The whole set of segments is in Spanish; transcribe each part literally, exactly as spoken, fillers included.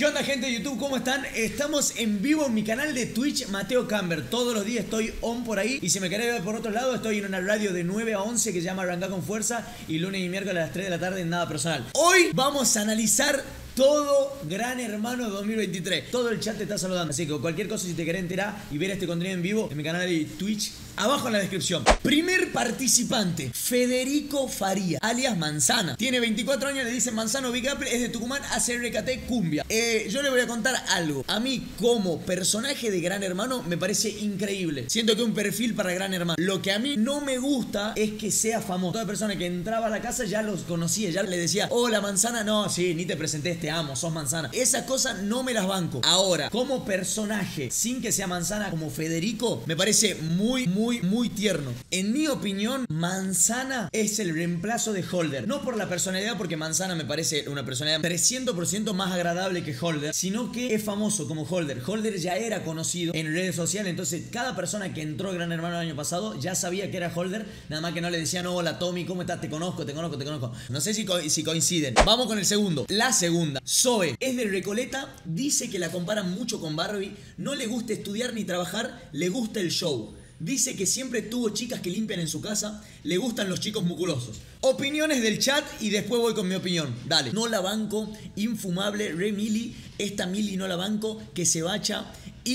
¿Qué onda, gente de YouTube? ¿Cómo están? Estamos en vivo en mi canal de Twitch, Mateo Camber. Todos los días estoy on por ahí. Y si me querés ver por otro lado, estoy en una radio de nueve a once que se llama Arrancar con Fuerza. Y lunes y miércoles a las tres de la tarde en Nada Personal. Hoy vamos a analizar todo Gran Hermano dos mil veintitrés. Todo el chat te está saludando. Así que cualquier cosa, si te querés enterar y ver este contenido en vivo en mi canal de Twitch, abajo en la descripción. Primer participante, Federico Faría, alias Manzana. Tiene veinticuatro años, le dicen Manzano Big Apple, es de Tucumán, hace R K T Cumbia. Eh, yo le voy a contar algo. A mí, como personaje de Gran Hermano, me parece increíble. Siento que es un perfil para Gran Hermano. Lo que a mí no me gusta es que sea famoso. Toda persona que entraba a la casa ya los conocía, ya le decía, hola Manzana, no, sí, ni te presenté, te amo, sos Manzana. Esas cosas no me las banco. Ahora, como personaje, sin que sea Manzana, como Federico, me parece muy, muy, muy tierno. En mi opinión, Manzana es el reemplazo de Holder. No por la personalidad, porque Manzana me parece una personalidad trescientos por ciento más agradable que Holder, sino que es famoso como Holder. Holder ya era conocido en redes sociales, entonces cada persona que entró a Gran Hermano el año pasado ya sabía que era Holder, nada más que no le decían, hola Tommy, ¿cómo estás? Te conozco, te conozco, te conozco. No sé si, co si coinciden. Vamos con el segundo. La segunda. Zoe es de Recoleta, dice que la comparan mucho con Barbie, no le gusta estudiar ni trabajar, le gusta el show. Dice que siempre tuvo chicas que limpian en su casa, le gustan los chicos musculosos. Opiniones del chat y después voy con mi opinión. Dale. No la banco, infumable, re Mili, esta Mili no la banco, que se bacha.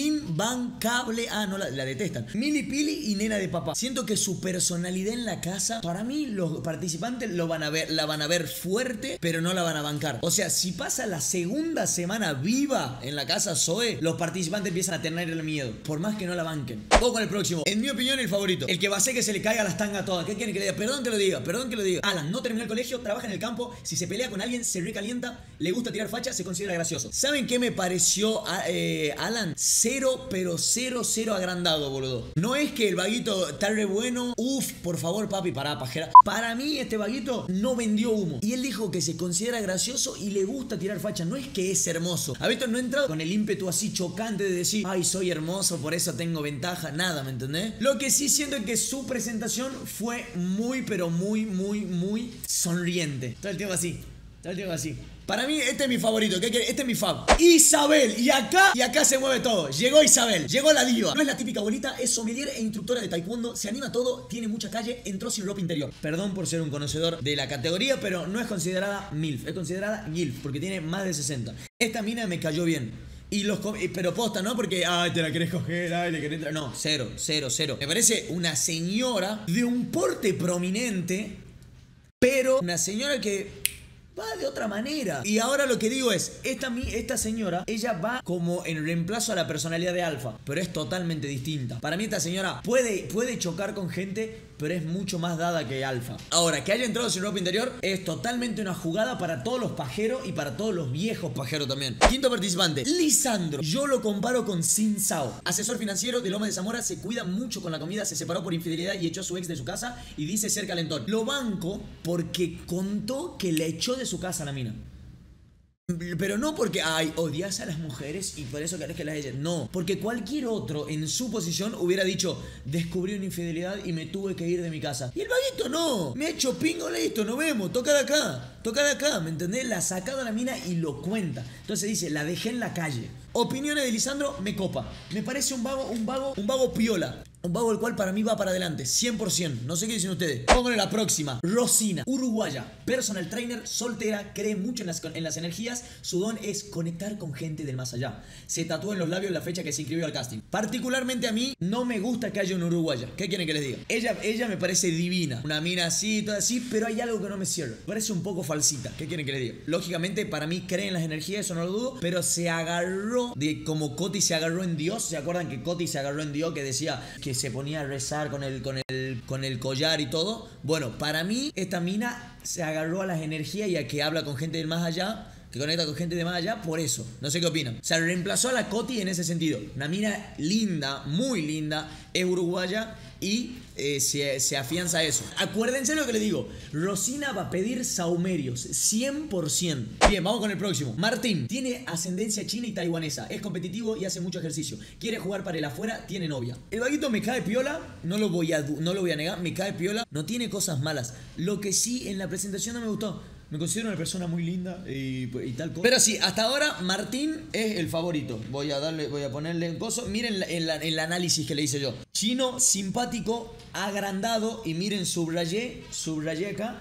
Inbancable. Ah, no, la, la detestan. Mili Pili y nena de papá. Siento que su personalidad en la casa, para mí los participantes lo van a ver, la van a ver fuerte, pero no la van a bancar. O sea, si pasa la segunda semana viva en la casa Zoe, los participantes empiezan a tener el miedo, por más que no la banquen. Vamos con el próximo. En mi opinión, el favorito. El que va a hacer que se le caiga las tangas todas. ¿Qué quieren que le diga? Perdón que lo diga, perdón que lo diga. Alan, no terminó el colegio, trabaja en el campo. Si se pelea con alguien, se recalienta, le gusta tirar facha, se considera gracioso. ¿Saben qué me pareció a, eh, Alan? Cero, pero cero, cero agrandado, boludo. No es que el vaguito está re bueno. Uf, por favor, papi, pará, pajera. Para mí, este vaguito no vendió humo. Y él dijo que se considera gracioso y le gusta tirar facha. No es que es hermoso. A Beto no ha entrado con el ímpetu así chocante de decir, ay, soy hermoso, por eso tengo ventaja. Nada, ¿me entendés? Lo que sí siento es que su presentación fue muy, pero muy, muy, muy sonriente. Todo el tiempo así. Todo el tiempo así. Para mí, este es mi favorito. ¿Qué quiere? Este es mi fab. Isabel. Y acá, y acá se mueve todo. Llegó Isabel. Llegó la diva. No es la típica abuelita, es sommelier e instructora de taekwondo. Se anima todo, tiene mucha calle, entró sin ropa interior. Perdón por ser un conocedor de la categoría, pero no es considerada MILF. Es considerada GILF, porque tiene más de sesenta. Esta mina me cayó bien. Y los pero posta, ¿no? Porque, ay, te la querés coger, ay, le querés entrar. No, cero, cero, cero. Me parece una señora de un porte prominente, pero una señora que va de otra manera. Y ahora lo que digo es, esta, esta señora, ella va como en reemplazo a la personalidad de Alfa, pero es totalmente distinta. Para mí esta señora puede, puede chocar con gente, pero es mucho más dada que Alfa. Ahora, que haya entrado sin ropa interior es totalmente una jugada para todos los pajeros y para todos los viejos pajeros también. Quinto participante, Lisandro. Yo lo comparo con Sin Sao. Asesor financiero de Loma de Zamora, se cuida mucho con la comida, se separó por infidelidad y echó a su ex de su casa y dice ser calentón. Lo banco porque contó que le echó de su casa a la mina. Pero no porque, ay, odias a las mujeres y por eso querés que las ellas. No, porque cualquier otro en su posición hubiera dicho, descubrí una infidelidad y me tuve que ir de mi casa. Y el vaguito no, me ha hecho pingo, listo, nos vemos, toca de acá, toca de acá, ¿me entendés? La ha sacado a la mina y lo cuenta. Entonces dice, la dejé en la calle. Opiniones de Lisandro, me copa. Me parece un vago, un vago, un vago piola. Un vago el cual para mí va para adelante, cien por ciento. No sé qué dicen ustedes. Pónganle la próxima. Rosina, uruguaya, personal trainer, soltera, cree mucho en las, en las energías. Su don es conectar con gente del más allá. Se tatuó en los labios la fecha que se inscribió al casting. Particularmente a mí no me gusta que haya una uruguaya. ¿Qué quieren que les diga? Ella, ella me parece divina. Una mina así, toda así, pero hay algo que no me cierra. Parece un poco falsita. ¿Qué quieren que les diga? Lógicamente para mí cree en las energías, eso no lo dudo, pero se agarró de como Coti se agarró en Dios. ¿Se acuerdan que Coti se agarró en Dios? Que decía que se ponía a rezar con el, con el, con el collar y todo. Bueno, para mí esta mina se agarró a las energías y a que habla con gente del más allá, que conecta con gente de más allá, por eso. No sé qué opinan. O sea, reemplazó a la Coti en ese sentido. Una mina linda, muy linda, es uruguaya y eh, se, se afianza a eso. Acuérdense lo que les digo. Rosina va a pedir saumerios, cien por ciento. Bien, vamos con el próximo. Martín tiene ascendencia china y taiwanesa. Es competitivo y hace mucho ejercicio. Quiere jugar para el afuera, tiene novia. El vaguito me cae piola, no lo voy a, no lo voy a negar, me cae piola. No tiene cosas malas. Lo que sí en la presentación no me gustó. Me considero una persona muy linda y, y tal cosa. Pero sí, hasta ahora Martín es el favorito. Voy a darle, voy a ponerle un coso. Miren la, la, el análisis que le hice yo. Chino, simpático, agrandado. Y miren, subrayé, subrayé acá.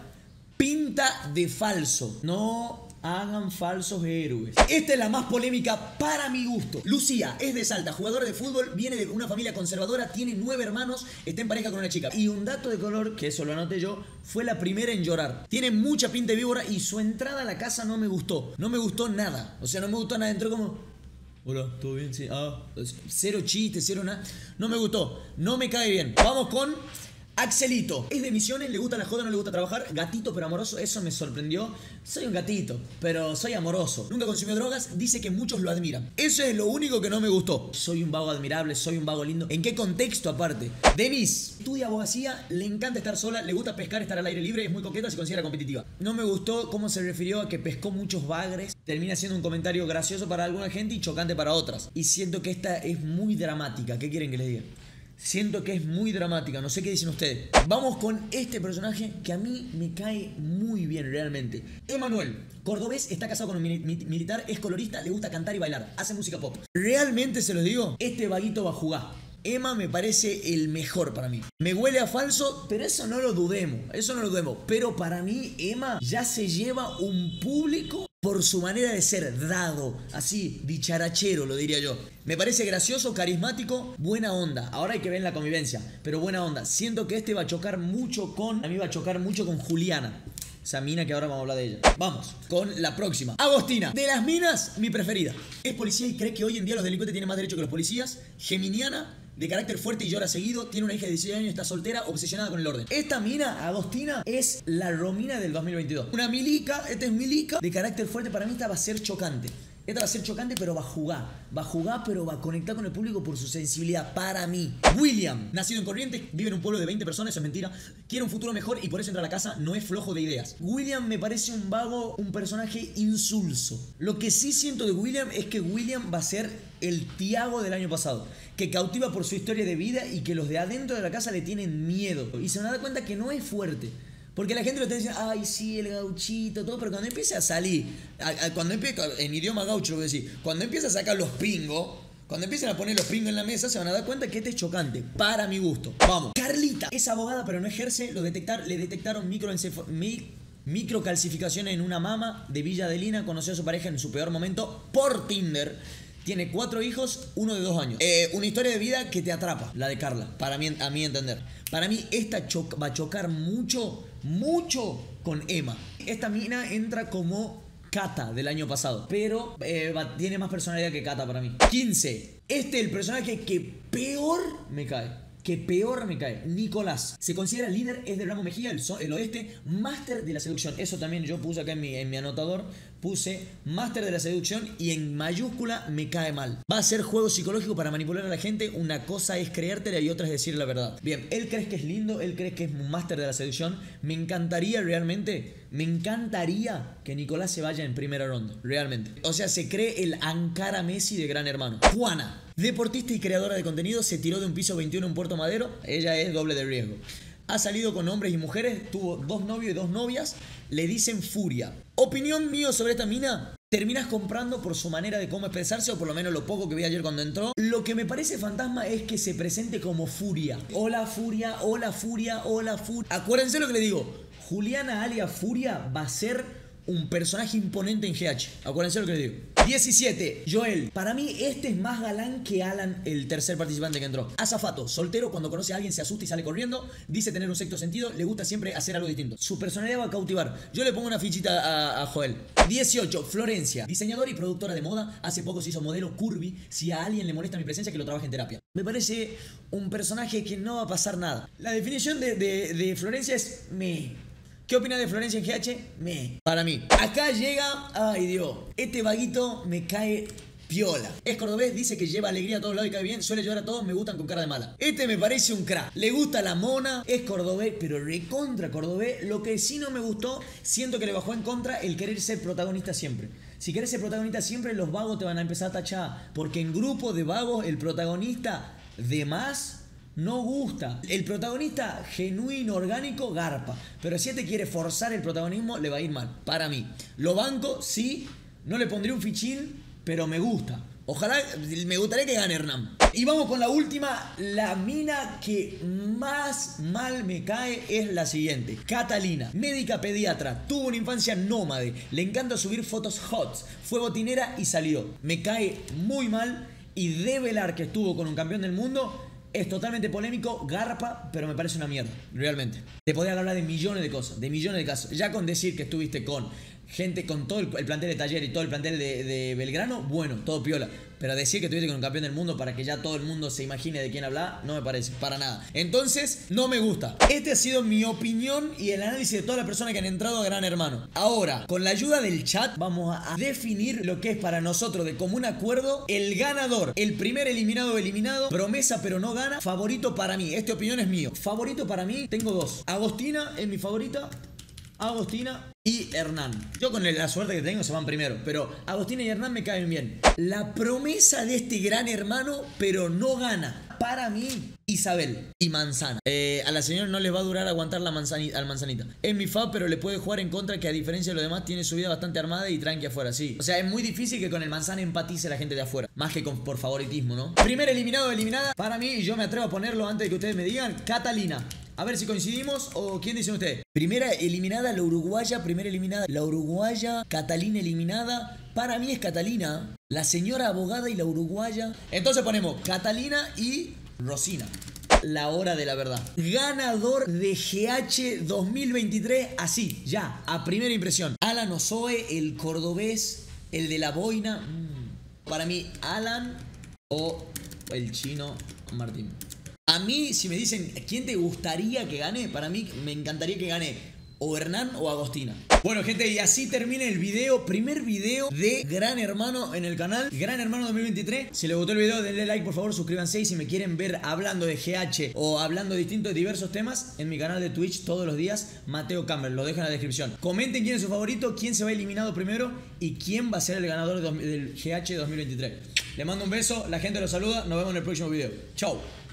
Pinta de falso. No hagan falsos héroes. Esta es la más polémica para mi gusto. Lucía es de Salta, jugadora de fútbol, viene de una familia conservadora, tiene nueve hermanos, está en pareja con una chica. Y un dato de color, que eso lo anoté yo, fue la primera en llorar. Tiene mucha pinta de víbora y su entrada a la casa no me gustó. No me gustó nada. O sea, no me gustó nada. Entró como... Hola, ¿todo bien? Sí. Ah, cero chistes, cero nada. No me gustó. No me cae bien. Vamos con... Axelito, es de Misiones, le gusta la joda, no le gusta trabajar. Gatito pero amoroso, eso me sorprendió. Soy un gatito, pero soy amoroso. Nunca consumió drogas, dice que muchos lo admiran. Eso es lo único que no me gustó. Soy un vago admirable, soy un vago lindo. ¿En qué contexto aparte? Denise, estudia abogacía, le encanta estar sola, le gusta pescar, estar al aire libre, es muy coqueta, se considera competitiva. No me gustó cómo se refirió a que pescó muchos bagres. Termina siendo un comentario gracioso para alguna gente y chocante para otras. Y siento que esta es muy dramática. ¿Qué quieren que les diga? Siento que es muy dramática, no sé qué dicen ustedes. Vamos con este personaje que a mí me cae muy bien realmente. Emanuel, cordobés, está casado con un mili militar, es colorista, le gusta cantar y bailar, hace música pop. Realmente se los digo, este vaguito va a jugar. Emma me parece el mejor para mí. Me huele a falso, pero eso no lo dudemos, eso no lo dudemos. Pero para mí Emma ya se lleva un público por su manera de ser, dado, así, dicharachero, lo diría yo. Me parece gracioso, carismático, buena onda. Ahora hay que ver la convivencia, pero buena onda. Siento que este va a chocar mucho con... A mí va a chocar mucho con Juliana. Esa mina que ahora vamos a hablar de ella. Vamos con la próxima. Agostina. De las minas, mi preferida. Es policía y cree que hoy en día los delincuentes tienen más derecho que los policías. Geminiana. De carácter fuerte y llora seguido, tiene una hija de dieciséis años, está soltera, obsesionada con el orden. Esta mina, Agostina, es la Romina del dos mil veintidós. Una milica, esta es milica, de carácter fuerte, para mí esta va a ser chocante. Esta va a ser chocante, pero va a jugar. Va a jugar, pero va a conectar con el público por su sensibilidad, para mí. William, nacido en Corrientes, vive en un pueblo de veinte personas, eso es mentira. Quiere un futuro mejor y por eso entra a la casa, no es flojo de ideas. William me parece un vago, un personaje insulso. Lo que sí siento de William es que William va a ser el Tiago del año pasado, que cautiva por su historia de vida y que los de adentro de la casa le tienen miedo. Y se van a dar cuenta que no es fuerte. Porque la gente lo está diciendo, ay, sí, el gauchito, todo, pero cuando empieza a salir, a, a, cuando empieza, en idioma gaucho lo voy a decir, cuando empieza a sacar los pingos, cuando empiezan a poner los pingos en la mesa, se van a dar cuenta que este es chocante, para mi gusto. Vamos. Carlita es abogada, pero no ejerce, lo detectar, le detectaron microencefalo... Mi, microcalcificaciones en una mama de Villa Adelina, conoció a su pareja en su peor momento por Tinder. Tiene cuatro hijos, uno de dos años. Eh, una historia de vida que te atrapa, la de Carla, para mí, a mi entender. Para mí esta va a chocar mucho, mucho con Emma. Esta mina entra como Cata del año pasado, pero eh, va, tiene más personalidad que Cata para mí. quince. Este es el personaje que peor me cae. Que peor me cae. Nicolás. Se considera líder, es de Ramos Mejía, el, so, el oeste, máster de la seducción. Eso también yo puse acá en mi, en mi anotador. Puse máster de la seducción y en mayúscula me cae mal. Va a ser juego psicológico para manipular a la gente. Una cosa es creértela y otra es decir la verdad. Bien, él cree que es lindo, él cree que es un máster de la seducción. Me encantaría realmente, me encantaría que Nicolás se vaya en primera ronda. Realmente. O sea, se cree el Ankara Messi de Gran Hermano. Juana. Deportista y creadora de contenido, se tiró de un piso veintiuno en Puerto Madero. Ella es doble de riesgo. Ha salido con hombres y mujeres, tuvo dos novios y dos novias. Le dicen Furia. Opinión mío sobre esta mina. Terminas comprando por su manera de cómo expresarse, o por lo menos lo poco que vi ayer cuando entró. Lo que me parece fantasma es que se presente como Furia. Hola Furia, hola Furia, hola Furia. Acuérdense lo que le digo. Juliana alias Furia va a ser un personaje imponente en G H. Acuérdense lo que les digo. diecisiete. Joel. Para mí este es más galán que Alan, el tercer participante que entró. Azafato. Soltero, cuando conoce a alguien se asusta y sale corriendo. Dice tener un sexto sentido. Le gusta siempre hacer algo distinto. Su personalidad va a cautivar. Yo le pongo una fichita a, a Joel. dieciocho. Florencia. Diseñadora y productora de moda. Hace poco se hizo modelo curvy. Si a alguien le molesta mi presencia, que lo trabaje en terapia. Me parece un personaje que no va a pasar nada. La definición de, de, de Florencia es me. ¿Qué opina de Florencia en G H? Me. Para mí. Acá llega... Ay, Dios. Este vaguito me cae piola. Es cordobés, dice que lleva alegría a todos lados y cae bien. Suele llorar a todos, me gustan con cara de mala. Este me parece un crack. Le gusta la mona. Es cordobés, pero recontra cordobés. Lo que sí no me gustó, siento que le bajó en contra el querer ser protagonista siempre. Si querés ser protagonista siempre, los vagos te van a empezar a tachar. Porque en grupo de vagos, el protagonista de más... no gusta. El protagonista genuino, orgánico, garpa. Pero si este quiere forzar el protagonismo, le va a ir mal. Para mí. Lo banco, sí. No le pondría un fichín, pero me gusta. Ojalá, me gustaría que gane Hernán. Y vamos con la última. La mina que más mal me cae es la siguiente. Catalina, médica pediatra, tuvo una infancia nómade, le encanta subir fotos hot, fue botinera y salió. Me cae muy mal y develar que estuvo con un campeón del mundo es totalmente polémico, garpa, pero me parece una mierda, realmente. Te podría hablar de millones de cosas, de millones de casos. Ya con decir que estuviste con gente, con todo el, el plantel de Taller y todo el plantel de, de Belgrano, bueno, todo piola. Pero decir que estuviste con un campeón del mundo para que ya todo el mundo se imagine de quién habla, no me parece, para nada. Entonces, no me gusta. Este ha sido mi opinión y el análisis de todas las personas que han entrado a Gran Hermano. Ahora, con la ayuda del chat, vamos a definir lo que es para nosotros de común acuerdo el ganador. El primer eliminado eliminado, promesa pero no gana, favorito para mí. Esta opinión es mío. Favorito para mí, tengo dos. Agostina es mi favorita. Agostina y Hernán. Yo con la suerte que tengo se van primero, pero Agostina y Hernán me caen bien. La promesa de este Gran Hermano, pero no gana. Para mí, Isabel y Manzana. Eh, a la señora no les va a durar aguantar la manzanita, al Manzanita. Es mi fa, pero le puede jugar en contra, que a diferencia de los demás tiene su vida bastante armada y tranqui afuera, sí. O sea, es muy difícil que con el Manzana empatice la gente de afuera. Más que con, por favoritismo, ¿no? Primer eliminado o eliminada, para mí, y yo me atrevo a ponerlo antes de que ustedes me digan, Catalina. A ver si coincidimos o quién dicen ustedes. Primera eliminada la uruguaya, primera eliminada la uruguaya, Catalina eliminada. Para mí es Catalina, la señora abogada y la uruguaya. Entonces ponemos Catalina y Rosina. La hora de la verdad. Ganador de G H dos mil veintitrés, así, ya, a primera impresión. Alan Ozoe, el cordobés, el de la boina. Mm. Para mí, Alan o el chino Martín. A mí, si me dicen, ¿quién te gustaría que gane? Para mí, me encantaría que gane o Hernán o Agostina. Bueno, gente, y así termina el video. Primer video de Gran Hermano en el canal. Gran Hermano dos mil veintitrés. Si les gustó el video, denle like, por favor, suscríbanse. Y si me quieren ver hablando de G H o hablando de distintos, diversos temas, en mi canal de Twitch todos los días, Mateo Camber. Lo dejo en la descripción. Comenten quién es su favorito, quién se va eliminado primero y quién va a ser el ganador del G H dos mil veintitrés. Les mando un beso, la gente los saluda. Nos vemos en el próximo video. Chau.